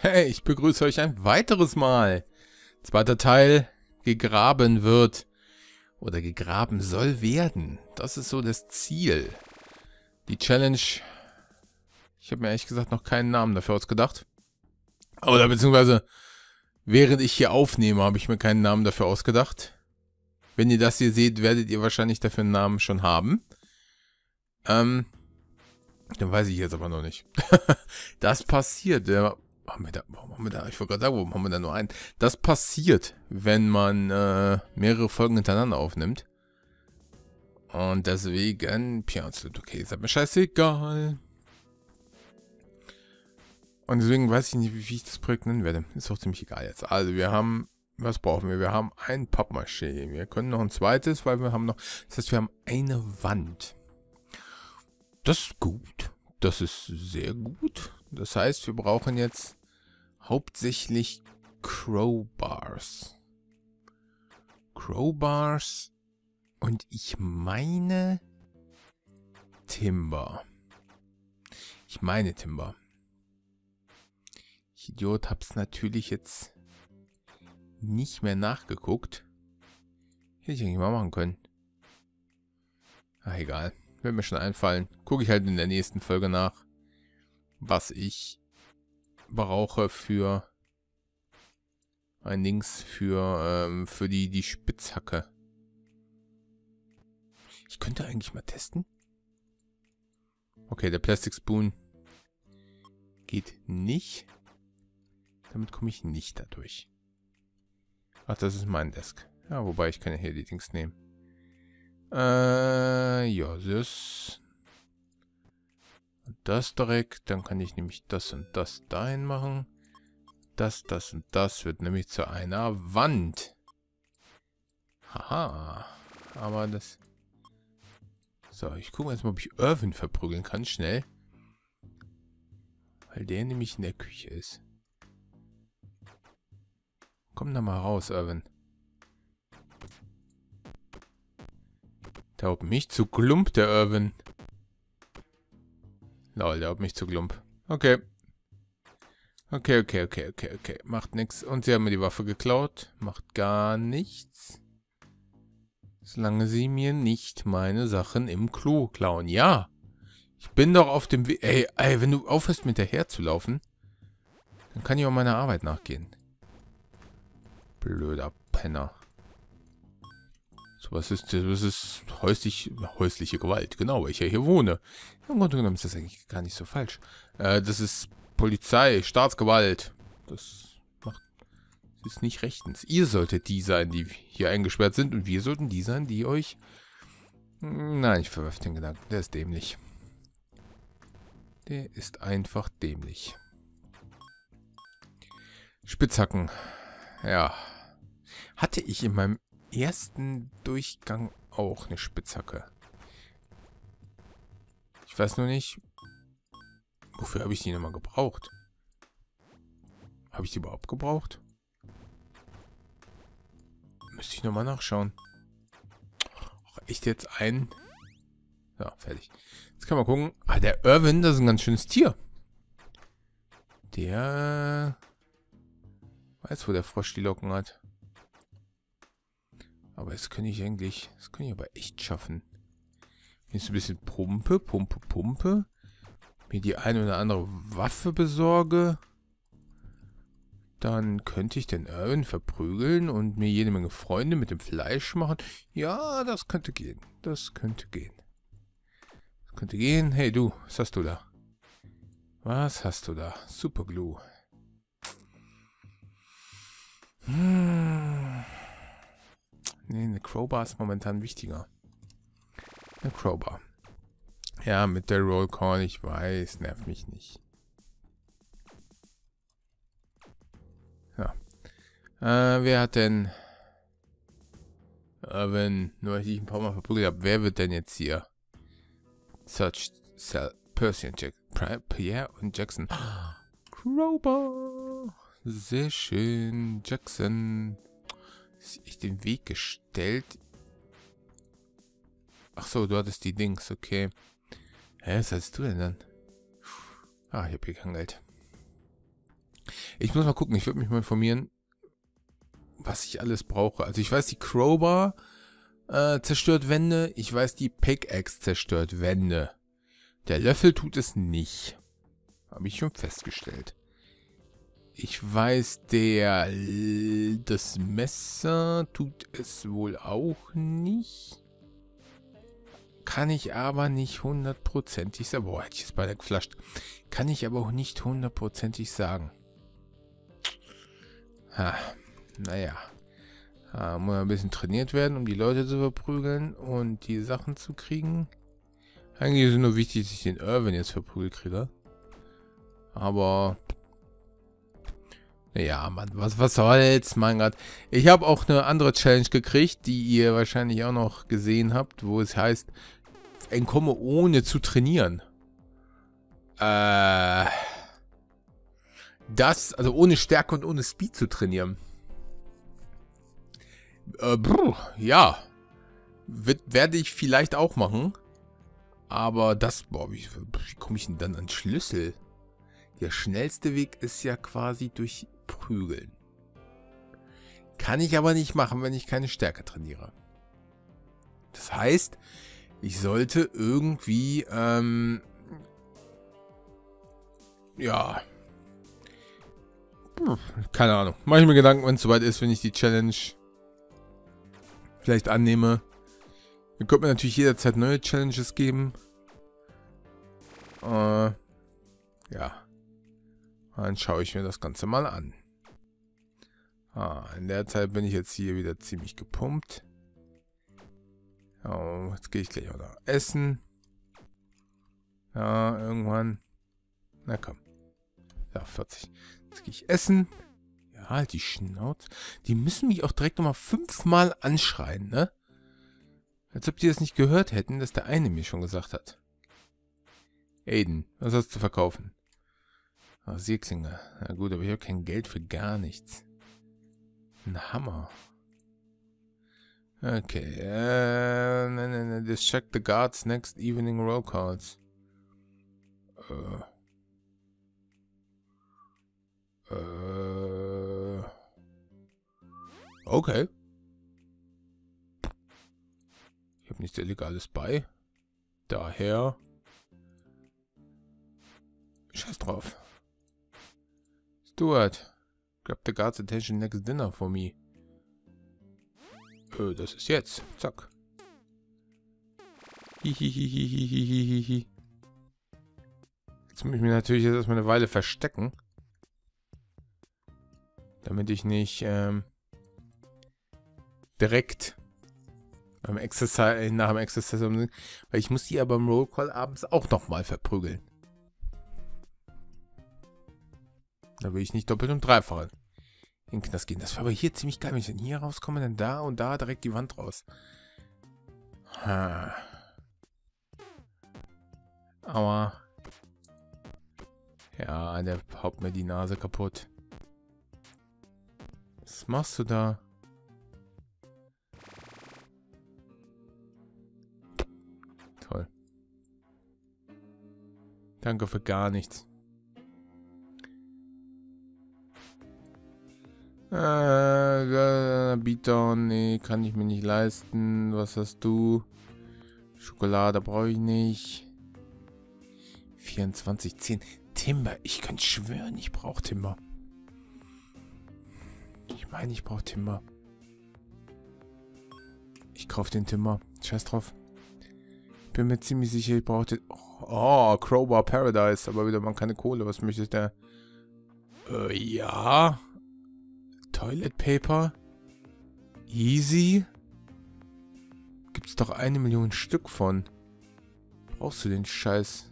Hey, ich begrüße euch ein weiteres Mal. Zweiter Teil, gegraben wird oder gegraben soll werden. Das ist so das Ziel. Die Challenge, ich habe mir ehrlich gesagt noch keinen Namen dafür ausgedacht. Oder beziehungsweise, während ich hier aufnehme, habe ich mir keinen Namen dafür ausgedacht. Wenn ihr das hier seht, werdet ihr wahrscheinlich dafür einen Namen schon haben. Dann weiß ich jetzt aber noch nicht. Das passiert, warum haben wir da, ich wollte gerade sagen, warum haben wir da nur einen? Das passiert, wenn man mehrere Folgen hintereinander aufnimmt. Und deswegen, okay, ist mir scheißegal. Und deswegen weiß ich nicht, wie ich das Projekt nennen werde. Ist auch ziemlich egal jetzt. Also wir haben, was brauchen wir? Wir haben ein Pappmaché. Wir können noch ein zweites, weil wir haben noch, das heißt, wir haben eine Wand. Das ist gut. Das ist sehr gut. Das heißt, wir brauchen jetzt hauptsächlich Crowbars. Crowbars und ich meine Timber. Ich Idiot, hab's natürlich jetzt nicht mehr nachgeguckt. Hätte ich eigentlich mal machen können. Ach, egal. Wird mir schon einfallen. Gucke ich halt in der nächsten Folge nach, was ich brauche für ein Dings für die Spitzhacke. Ich könnte eigentlich mal testen. Okay, der Plastic Spoon geht nicht. Damit komme ich nicht dadurch. Ach, das ist mein Desk. Ja, wobei ich kann ja hier die Dings nehmen. Ja, das. Und das direkt. Dann kann ich nämlich das und das dahin machen. Das und das wird nämlich zu einer Wand. Haha. Aber das... So, ich gucke jetzt mal, ob ich Irvin verprügeln kann, schnell. Weil der nämlich in der Küche ist. Komm da mal raus, Irvin. Der haut mich zu Klump, der Irvin. Lol, der haut mich zu Klump. Okay. Okay. Macht nichts. Und sie haben mir die Waffe geklaut. Macht gar nichts. Solange sie mir nicht meine Sachen im Klo klauen. Ja. Ich bin doch auf dem Weg. Ey, wenn du aufhörst, mit hinterher zu laufen, dann kann ich auch meiner Arbeit nachgehen. Blöder Penner. So, was ist häusliche Gewalt. Genau, weil ich ja hier wohne. Im Grunde genommen ist das eigentlich gar nicht so falsch. Das ist Polizei, Staatsgewalt. Das ist nicht rechtens. Ihr solltet die sein, die hier eingesperrt sind. Und wir sollten die sein, die euch... Nein, ich verwerfe den Gedanken. Der ist dämlich. Der ist einfach dämlich. Spitzhacken. Ja. Hatte ich in meinem ersten Durchgang auch eine Spitzhacke. Ich weiß nur nicht, wofür habe ich die nochmal gebraucht? Habe ich die überhaupt gebraucht? Müsste ich nochmal nachschauen. Ach, echt jetzt ein? So, fertig. Jetzt kann man gucken. Ah, der Irvin, das ist ein ganz schönes Tier. Der weiß, wo der Frosch die Locken hat. Aber das kann ich aber echt schaffen. Wenn ich so ein bisschen Pumpe. Mir die eine oder andere Waffe besorge. Dann könnte ich den Irvin verprügeln und mir jede Menge Freunde mit dem Fleisch machen. Ja, das könnte gehen. Das könnte gehen. Hey du, was hast du da? Was hast du da? Superglue. Nee, eine Crowbar ist momentan wichtiger. Eine Crowbar. Ja, mit der Rollcall, ich weiß, nervt mich nicht. Ja. Wer hat denn... wenn nur ich ein paar Mal verprügelt habe, wer wird denn jetzt hier? Percy und Pierre und Jackson. Crowbar. Sehr schön. Jackson. Ist echt den Weg gestellt. Ach so, du hattest die Dings, okay. Hä, was hast du denn dann? Ah, ich hab hier kein Geld. Ich muss mal gucken, ich würde mich mal informieren, was ich alles brauche. Also ich weiß, die Crowbar zerstört Wände. Ich weiß, die Pickaxe zerstört Wände. Der Löffel tut es nicht. Habe ich schon festgestellt. Ich weiß, das Messer tut es wohl auch nicht. Kann ich aber nicht hundertprozentig sagen. Boah, hätte ich es beinahe geflasht. Kann ich aber auch nicht hundertprozentig sagen. Naja. Muss ein bisschen trainiert werden, um die Leute zu verprügeln und die Sachen zu kriegen. Eigentlich ist es nur wichtig, dass ich den Irwin jetzt verprügelt kriege. Aber... Ja, Mann, was soll's, mein Gott. Ich habe auch eine andere Challenge gekriegt, die ihr wahrscheinlich auch noch gesehen habt, wo es heißt, entkomme ohne zu trainieren. Also ohne Stärke und ohne Speed zu trainieren. Ja. Werde ich vielleicht auch machen. Aber das, boah, wie komme ich denn dann an Schlüssel? Der schnellste Weg ist ja quasi durch Prügeln. Kann ich aber nicht machen, wenn ich keine Stärke trainiere. Das heißt, ich sollte irgendwie, ja. Keine Ahnung. Mache ich mir Gedanken, wenn es soweit ist, wenn ich die Challenge vielleicht annehme. Ihr könnt mir natürlich jederzeit neue Challenges geben. Ja. Dann schaue ich mir das Ganze mal an. In der Zeit bin ich jetzt hier wieder ziemlich gepumpt. Jetzt gehe ich gleich auch noch essen. Ja, irgendwann. Na komm. Ja, 40. Jetzt gehe ich essen. Ja, halt die Schnauze. Die müssen mich auch direkt nochmal 5-mal anschreien, ne? Als ob die das nicht gehört hätten, dass der eine mir schon gesagt hat. Aiden, was hast du zu verkaufen? Seeklinge. Na gut, aber ich habe kein Geld für gar nichts. Ein Hammer. Okay. Nein. Just check the guards next evening roll calls. Okay. Ich habe nichts Illegales bei. Daher. Scheiß drauf. Stuart. Grab the guard's attention next dinner for me. Das ist jetzt. Zack. Hihihihihihihihi. Jetzt muss ich mich natürlich jetzt erstmal eine Weile verstecken. Damit ich nicht direkt beim Exercise, nach dem Exercise, weil ich muss die aber beim Rollcall abends auch nochmal verprügeln. Da will ich nicht doppelt und dreifach in den Knast gehen. Das war aber hier ziemlich geil. Wenn ich dann hier rauskomme, dann da und da direkt die Wand raus. Aua. Ja, der haut mir die Nase kaputt. Was machst du da? Toll. Danke für gar nichts. Beatdown, nee, kann ich mir nicht leisten. Was hast du? Schokolade brauche ich nicht. 24,10. Timber, ich könnte schwören, ich brauche Timber. Ich meine, ich brauche Timber. Ich kaufe den Timber. Scheiß drauf. Ich bin mir ziemlich sicher, ich brauche den... Oh, Crowbar Paradise. Aber wieder mal keine Kohle. Was möchtest du? Ja... Toilet Paper? Easy? Gibt's doch 1 Million Stück von. Brauchst du den Scheiß?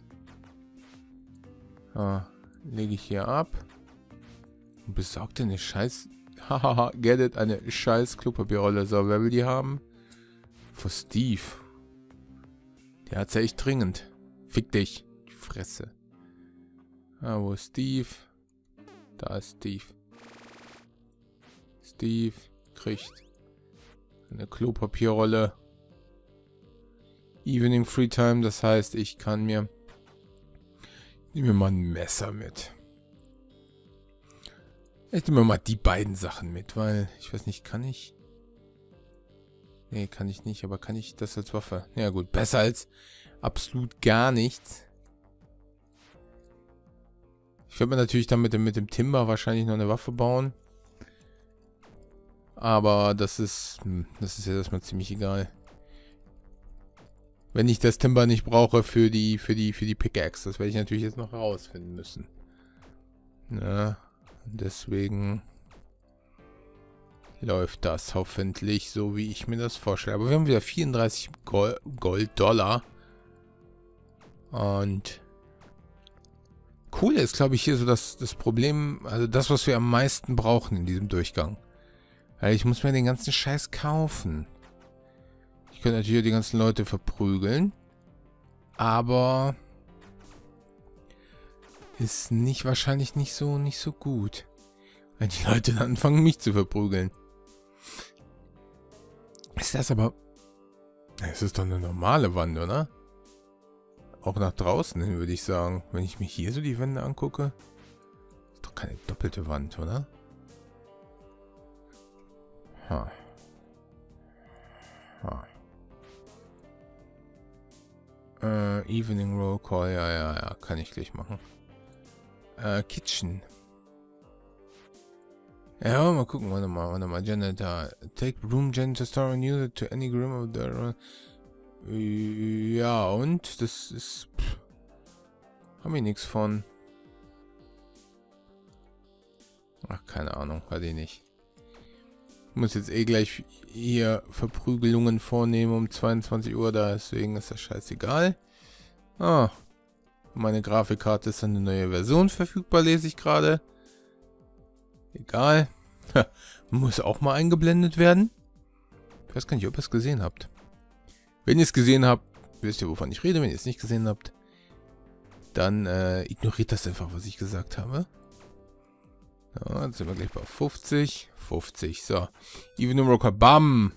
Lege ich hier ab. Und besorgt dir eine Scheiß... Hahaha, get it, eine Scheiß Klopapierrolle. So, wer will die haben? Für Steve. Der hat's ja echt dringend. Fick dich. Die Fresse. Wo ist Steve? Da ist Steve. Steve kriegt eine Klopapierrolle. Evening Free Time, das heißt, ich kann nehme mir mal ein Messer mit. Ich nehme mal die beiden Sachen mit, weil, ich weiß nicht, kann ich? Nee, kann ich nicht, aber kann ich das als Waffe? Ja gut, besser als absolut gar nichts. Ich werde mir natürlich dann mit dem Timber wahrscheinlich noch eine Waffe bauen. Aber das ist ja erstmal ziemlich egal. Wenn ich das Timber nicht brauche für die Pickaxe. Das werde ich natürlich jetzt noch herausfinden müssen. Ja, deswegen läuft das hoffentlich so, wie ich mir das vorstelle. Aber wir haben wieder 34 Gold-Dollar. Und cool ist, glaube ich, hier so das Problem, also das, was wir am meisten brauchen in diesem Durchgang. Weil ich muss mir den ganzen Scheiß kaufen. Ich könnte natürlich die ganzen Leute verprügeln. Aber ist wahrscheinlich nicht so gut. Wenn die Leute dann anfangen, mich zu verprügeln. Ist das aber... Es ist doch eine normale Wand, oder? Auch nach draußen hin, würde ich sagen. Wenn ich mir hier so die Wände angucke. Ist doch keine doppelte Wand, oder? Ha. Ha. Evening Roll Call, ja, kann ich gleich machen. Kitchen. Ja, mal gucken, warte mal, Janitor. Take room janitor store and use it to any room of the... Ja, und? Das ist... Haben wir nichts von. Ach, keine Ahnung, hatte ich nicht. Ich muss jetzt eh gleich hier Verprügelungen vornehmen um 22 Uhr, deswegen ist das scheißegal. Ah, meine Grafikkarte ist eine neue Version verfügbar, lese ich gerade. Egal. Muss auch mal eingeblendet werden. Ich weiß gar nicht, ob ihr es gesehen habt. Wenn ihr es gesehen habt, wisst ihr, wovon ich rede. Wenn ihr es nicht gesehen habt, dann ignoriert das einfach, was ich gesagt habe. Ja, jetzt sind wir gleich bei 50. 50, so. Evening Rocker, bam!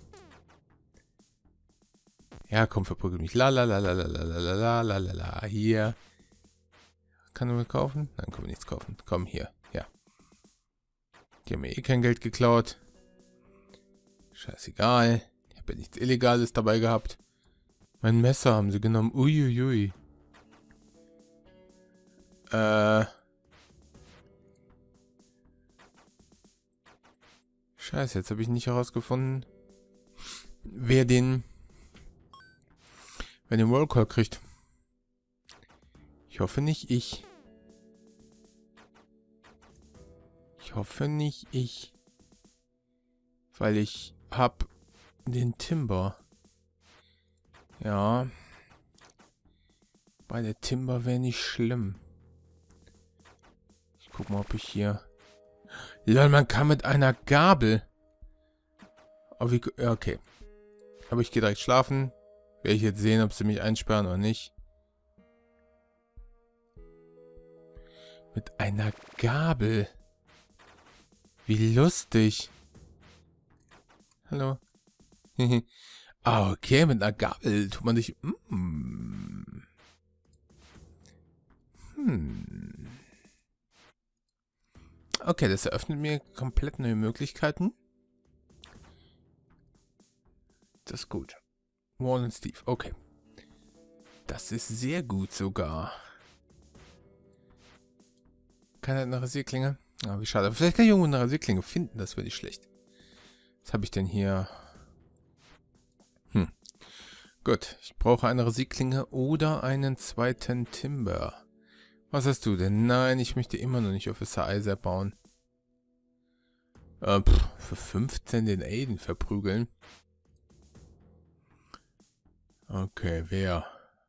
Ja, komm, verprügel mich. La la la la la la la la la la la. Hier. Kann man kaufen? Nein, können wir nichts kaufen. Komm, hier. Ja. Die haben mir eh kein Geld geklaut. Scheißegal. Ich habe ja nichts Illegales dabei gehabt. Mein Messer haben sie genommen. Uiuiui. Scheiße, jetzt habe ich nicht herausgefunden, wer den Rollcall kriegt. Ich hoffe nicht ich. Ich hoffe nicht ich. Weil ich hab den Timber. Ja. Bei der Timber wäre nicht schlimm. Ich guck mal, ob ich hier... Lol, man kann mit einer Gabel. Oh, wie... Ja, okay. Aber ich gehe direkt schlafen. Werde ich jetzt sehen, ob sie mich einsperren oder nicht. Mit einer Gabel. Wie lustig. Hallo. Ah, okay, mit einer Gabel tut man sich... Okay, das eröffnet mir komplett neue Möglichkeiten. Das ist gut. Wall und Steve, okay. Das ist sehr gut sogar. Keine eine Rasierklinge? Ah, wie schade. Aber vielleicht kann ich irgendwo eine Rasierklinge finden, das wäre nicht schlecht. Was habe ich denn hier? Gut, ich brauche eine Rasierklinge oder einen zweiten Timber. Was hast du denn? Nein, ich möchte immer noch nicht Officer Isaac bauen. Für 15 den Aiden verprügeln. Okay, wer?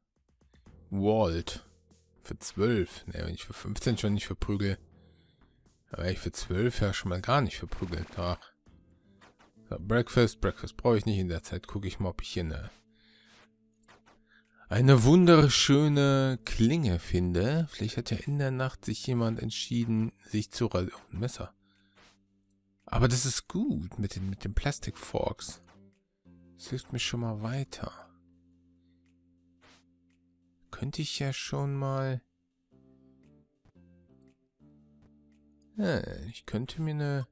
Walt. Für 12. Ne, wenn ich für 15 schon nicht verprügel. Aber ich für 12 ja schon mal gar nicht verprügeln. Ach. So, Breakfast brauche ich nicht. In der Zeit gucke ich mal, ob ich hier eine wunderschöne Klinge finde. Vielleicht hat ja in der Nacht sich jemand entschieden, sich zu rasieren. Oh, ein Messer. Aber das ist gut mit den Plastic Forks. Das hilft mir schon mal weiter. Könnte ich ja schon mal... Ich könnte mir eine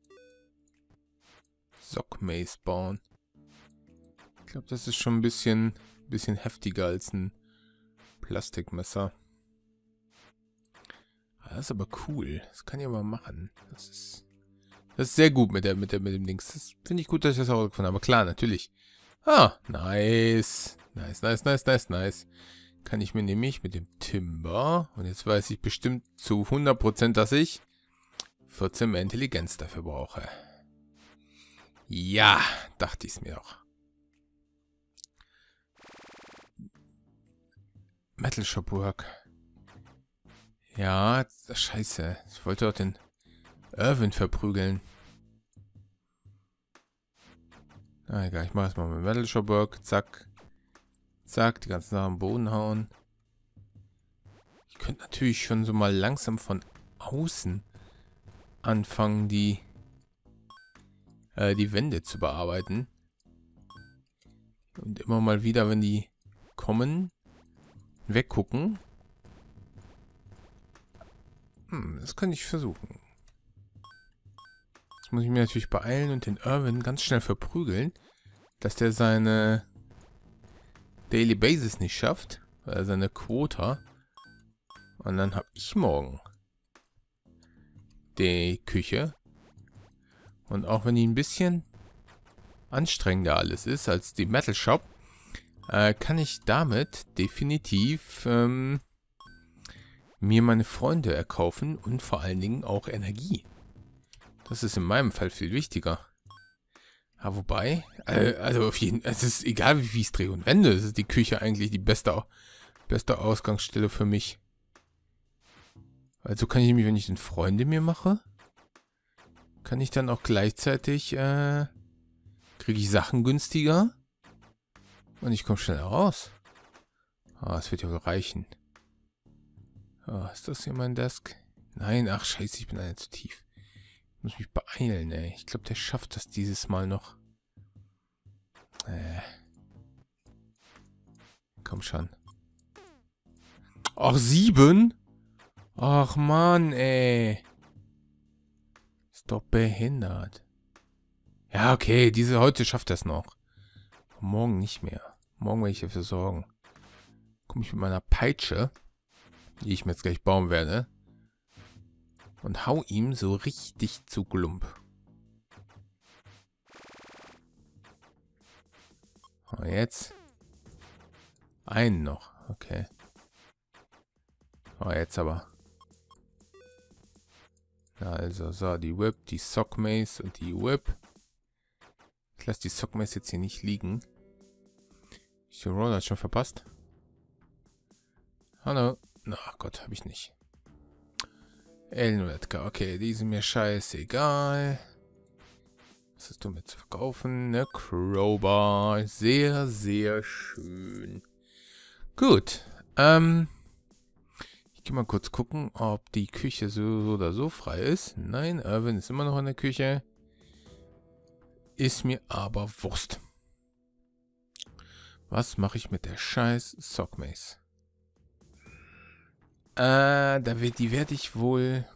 Sockmace bauen. Ich glaube, das ist schon ein bisschen heftiger als ein Plastikmesser. Das ist aber cool. Das kann ich aber machen. Das ist sehr gut mit dem Dings. Das finde ich gut, dass ich das auch gefunden habe. Aber klar, natürlich. Ah, nice. Nice. Kann ich mir nämlich mit dem Timber, und jetzt weiß ich bestimmt zu 100%, dass ich 14 mehr Intelligenz dafür brauche. Ja, dachte ich es mir doch. Metal Shop Work. Ja, scheiße. Ich wollte doch den Irwin verprügeln. Na egal, ich mache es mal mit Metal Shop Work. Zack. Zack, die ganzen Sachen am Boden hauen. Ich könnte natürlich schon so mal langsam von außen anfangen, die Wände zu bearbeiten. Und immer mal wieder, wenn die kommen, weggucken. Das kann ich versuchen. Jetzt muss ich mir natürlich beeilen und den Irwin ganz schnell verprügeln, dass der seine Daily Basis nicht schafft, seine Quota. Und dann habe ich morgen die Küche. Und auch wenn die ein bisschen anstrengender alles ist als die Metal Shop, kann ich damit definitiv mir meine Freunde erkaufen und vor allen Dingen auch Energie. Das ist in meinem Fall viel wichtiger. Ja, wobei, also auf jeden Fall, es ist egal, wie ich es drehe und wende, es ist die Küche eigentlich die beste Ausgangsstelle für mich. Also kann ich mich, wenn ich den Freunde mir mache, kann ich dann auch gleichzeitig, kriege ich Sachen günstiger und ich komme schneller raus. Ah, das wird ja wohl reichen. Ah, ist das hier mein Desk? Nein, ach scheiße, ich bin einer zu tief. Ich muss mich beeilen, ey. Ich glaube, der schafft das dieses Mal noch. Komm schon. Ach, 7? Ach, Mann, ey. Ist doch behindert. Ja, okay, heute schafft er es noch. Morgen nicht mehr. Morgen werde ich dafür sorgen. Komme ich mit meiner Peitsche, die ich mir jetzt gleich bauen werde, und hau ihm so richtig zu Glump. Und jetzt einen noch. Okay. Oh, jetzt aber. Also, so, die Whip, die Sockmace und die Whip. Ich lasse die Sockmace jetzt hier nicht liegen. Ich den Roller schon verpasst. Hallo. Ach Gott, habe ich nicht. Ellenredka, okay, die sind mir scheißegal. Was hast du mit zu verkaufen? Eine Crowbar. Sehr, sehr schön. Gut. Ich gehe mal kurz gucken, ob die Küche so oder so frei ist. Nein, Irwin ist immer noch in der Küche. Ist mir aber Wurst. Was mache ich mit der scheiß Sockmace? Die werde ich wohl...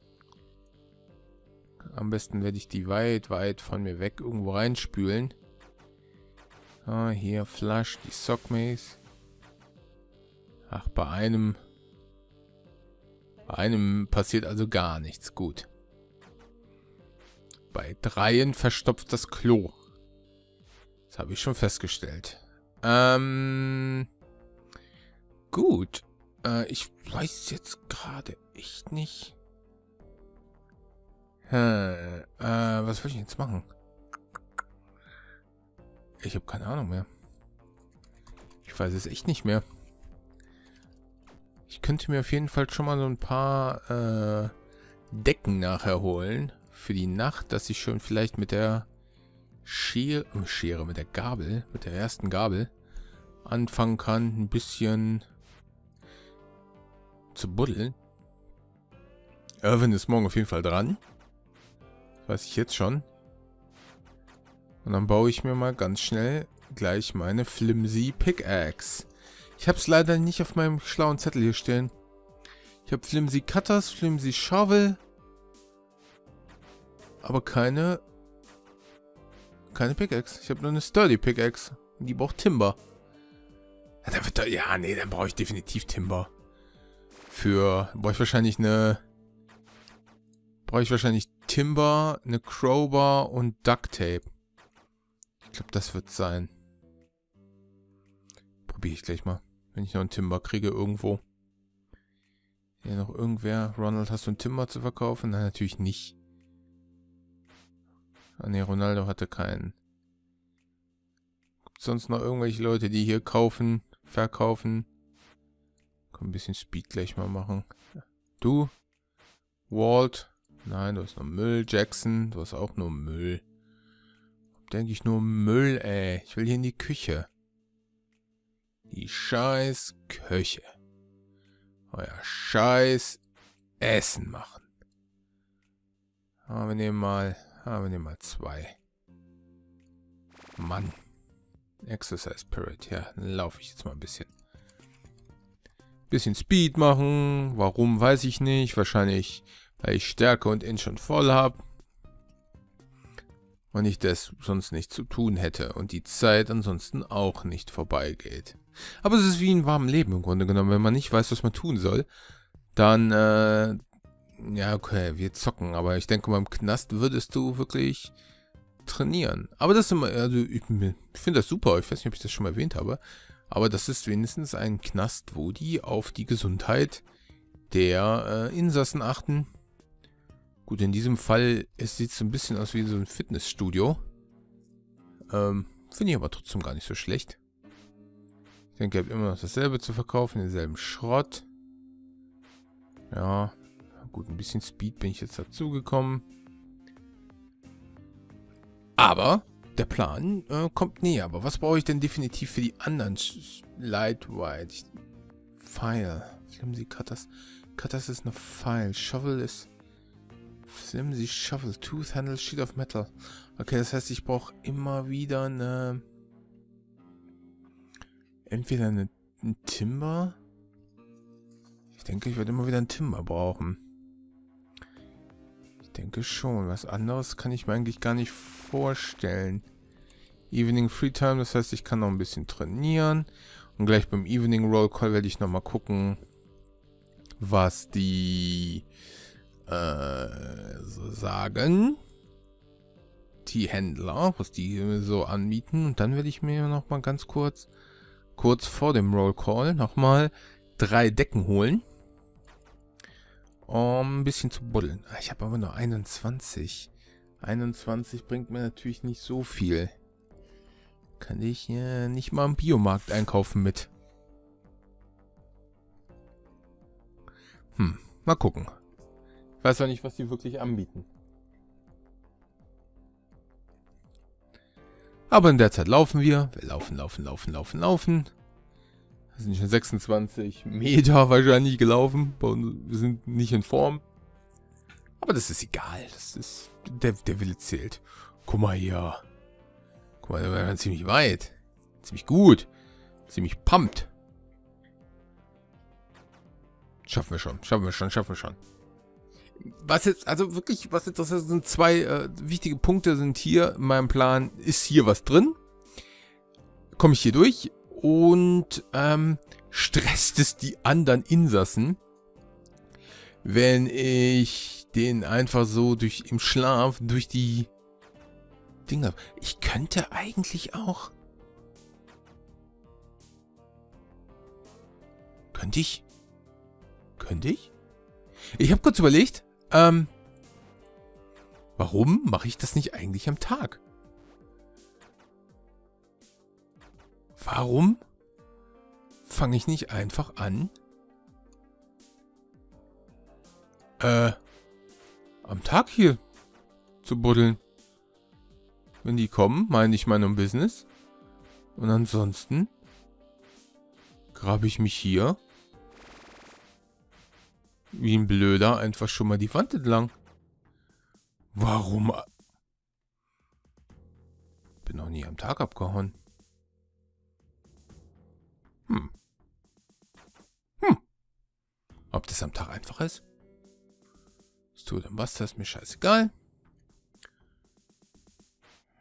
Am besten werde ich die weit, weit von mir weg irgendwo reinspülen. Ah, hier Flush, die Sockmace. Ach, bei einem passiert also gar nichts. Gut. Bei 3 verstopft das Klo. Das habe ich schon festgestellt. Gut. Ich weiß jetzt gerade echt nicht. Was will ich jetzt machen? Ich habe keine Ahnung mehr. Ich weiß es echt nicht mehr. Ich könnte mir auf jeden Fall schon mal so ein paar Decken nachher holen. Für die Nacht, dass ich schon vielleicht mit der mit der Gabel, mit der ersten Gabel anfangen kann, ein bisschen zu buddeln. Irwin ist morgen auf jeden Fall dran. Das weiß ich jetzt schon. Und dann baue ich mir mal ganz schnell gleich meine Flimsy Pickaxe. Ich habe es leider nicht auf meinem schlauen Zettel hier stehen. Ich habe Flimsy Cutters, Flimsy Shovel aber keine Pickaxe. Ich habe nur eine Sturdy Pickaxe. Die braucht Timber. Ja, dann wird da, ja, nee, dann brauche ich definitiv Timber. Brauche ich wahrscheinlich Timber, eine Crowbar und Duct Tape. Ich glaube, das wird sein. Probiere ich gleich mal. Wenn ich noch einen Timber kriege irgendwo. Hier noch irgendwer. Ronald, hast du einen Timber zu verkaufen? Nein, natürlich nicht. Ah ne, Ronaldo hatte keinen. Gibt es sonst noch irgendwelche Leute, die hier kaufen, verkaufen? Komm, ein bisschen Speed gleich mal machen. Du? Walt? Nein, du hast nur Müll. Jackson? Du hast auch nur Müll. Denke ich nur Müll, ey. Ich will hier in die Küche. Die scheiß Küche. Euer scheiß Essen machen. Wir nehmen mal 2. Mann. Exercise Spirit. Ja, dann laufe ich jetzt mal ein bisschen. Bisschen Speed machen. Warum, weiß ich nicht. Wahrscheinlich, weil ich Stärke und Inch schon voll habe. Und ich das sonst nicht zu tun hätte. Und die Zeit ansonsten auch nicht vorbeigeht. Aber es ist wie ein warmes Leben im Grunde genommen. Wenn man nicht weiß, was man tun soll, dann, ja, okay, wir zocken. Aber ich denke mal, im Knast würdest du wirklich trainieren. Aber das ist immer, also ich finde das super. Ich weiß nicht, ob ich das schon mal erwähnt habe. Aber das ist wenigstens ein Knast, wo die auf die Gesundheit der Insassen achten. Gut, in diesem Fall sieht es so ein bisschen aus wie so ein Fitnessstudio. Finde ich aber trotzdem gar nicht so schlecht. Ich denke, ihr habt immer noch dasselbe zu verkaufen, denselben Schrott. Ja, gut, ein bisschen Speed bin ich jetzt dazugekommen. Aber der Plan kommt näher. Aber was brauche ich denn definitiv für die anderen? Lightweight. File. Flimsy Cutters. Cutters ist eine File. Shovel ist... Flimsy Shovel. Tooth Handle Sheet of Metal. Okay, das heißt, ich brauche immer wieder eine... Entweder ein Timber. Ich denke, ich werde immer wieder ein Timber brauchen. Ich denke schon. Was anderes kann ich mir eigentlich gar nicht vorstellen. Evening Free Time, das heißt, ich kann noch ein bisschen trainieren. Und gleich beim Evening Roll Call werde ich nochmal gucken, was die so sagen. Die Händler, was die so anbieten. Und dann werde ich mir nochmal ganz kurz vor dem Roll Call nochmal 3 Decken holen. Um ein bisschen zu buddeln. Ich habe aber nur 21. 21 bringt mir natürlich nicht so viel. Kann ich nicht mal im Biomarkt einkaufen mit. Mal gucken. Ich weiß auch nicht, was die wirklich anbieten. Aber in der Zeit laufen wir. Wir laufen. Wir sind schon 26 Meter wahrscheinlich gelaufen. Wir sind nicht in Form. Aber das ist egal. Das ist. Der Wille zählt. Guck mal hier. Guck mal, da waren wir ziemlich weit. Ziemlich gut. Ziemlich pumped. Schaffen wir schon. Was jetzt, also wirklich, was jetzt, das sind 2 wichtige Punkte sind hier in meinem Plan. Ist hier was drin? Komme ich hier durch? Und stresst es die anderen Insassen, wenn ich den einfach so im Schlaf durch die Dinger... Ich könnte eigentlich auch... Könnte ich? Ich habe kurz überlegt, warum mache ich das nicht eigentlich am Tag? Warum fange ich nicht einfach an, am Tag hier zu buddeln? Wenn die kommen, meine ich mein Business. Und ansonsten grabe ich mich hier wie ein Blöder einfach schon mal die Wand entlang. Warum? Bin noch nie am Tag abgehauen. Ob das am Tag einfach ist? Das tut dann was, das ist mir scheißegal.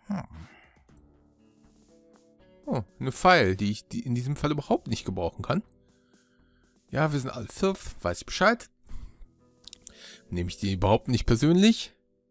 Oh, eine Pfeil, die ich in diesem Fall überhaupt nicht gebrauchen kann. Ja, wir sind alle Filth, weiß ich Bescheid. Nehme ich die überhaupt nicht persönlich?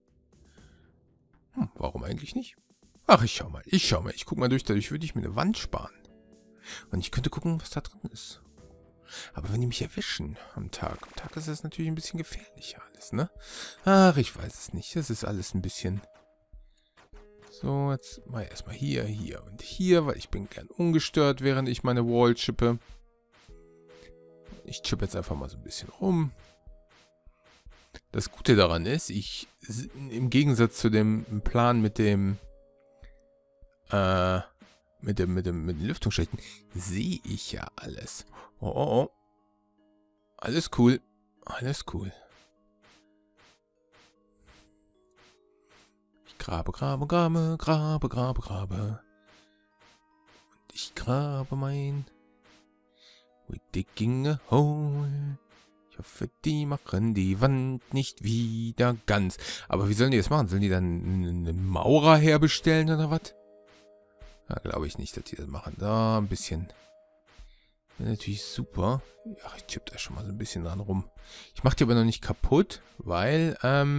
Warum eigentlich nicht? Ach, ich schau mal. Ich guck mal durch. Dadurch würde ich mir eine Wand sparen. Und ich könnte gucken, was da drin ist. Aber wenn die mich erwischen am Tag ist das natürlich ein bisschen gefährlicher alles, ne? Ach, ich weiß es nicht. Das ist alles ein bisschen... So, jetzt mal erstmal hier, hier und hier, weil ich bin gern ungestört, während ich meine Wall chippe. Ich chippe jetzt einfach mal so ein bisschen rum. Das Gute daran ist, im Gegensatz zu dem Plan mit den Lüftungsschächten, sehe ich ja alles. Oh, oh, oh. Alles cool. Alles cool. Ich grabe. Und ich grabe mein... We digging a hole. Ich hoffe, die machen die Wand nicht wieder ganz. Aber wie sollen die das machen? Sollen die dann einen Maurer herbestellen oder was? Ja, glaube ich nicht, dass die das machen. Da ein bisschen. Wäre natürlich super. Ja, ich chippe da schon mal so ein bisschen dran rum. Ich mache die aber noch nicht kaputt, weil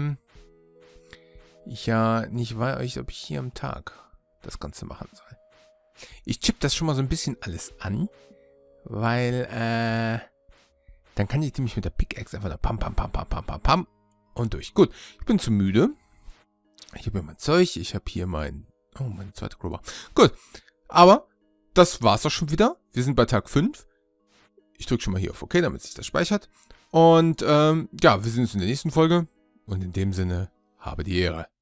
ich ja nicht weiß, ob ich hier am Tag das Ganze machen soll. Ich chippe das schon mal so ein bisschen alles an, weil dann kann ich nämlich mit der Pickaxe einfach da pam und durch. Gut, ich bin zu müde. Ich habe hier mein Zeug, ich habe hier mein... Oh, meine zweite Crowbar. Gut, aber das war's auch schon wieder. Wir sind bei Tag 5. Ich drücke schon mal hier auf OK, damit sich das speichert. Und ja, wir sehen uns in der nächsten Folge. Und in dem Sinne, habe die Ehre.